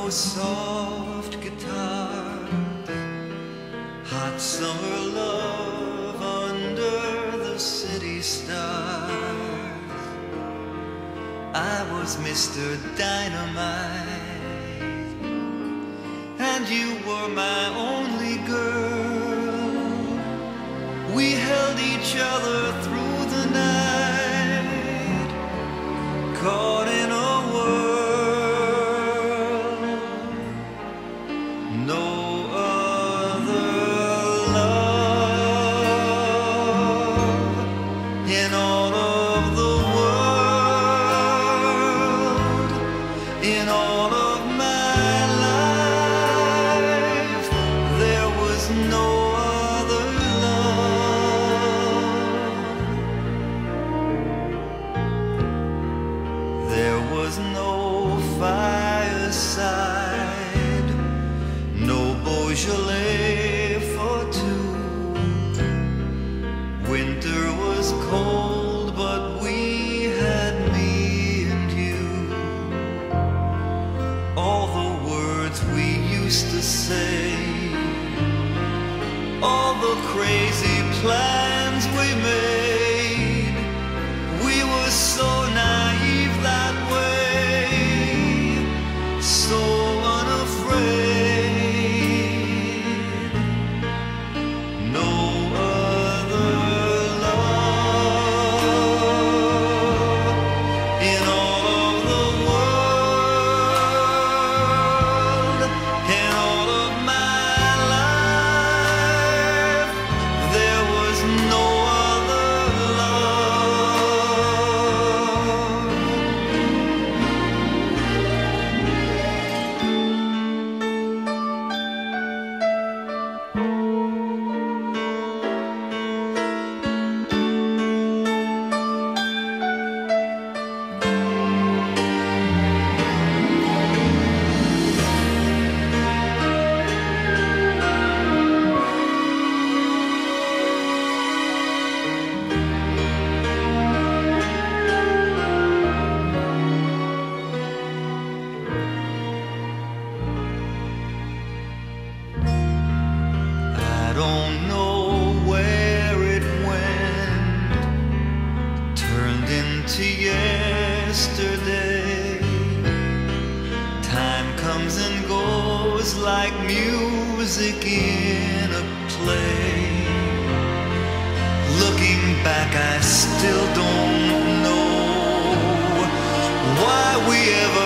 those soft guitars, hot summer love under the city stars. I was Mr. Dynamite, and you were my only girl. We held each other through the night, caught in a whirl. No other love in all of the world, in all of my life, there was no other love. There was no fireside, no Beaujolais for two. Winter was cold, but we had me and you. All the words we used to say, all the crazy plans we made, we were so naive that way, so unafraid. No other love in all of the world, in all of my life, there was no other love. I don't know where it went, turned into yesterday. Time comes and goes like music in a play. Looking back, I still don't know why we ever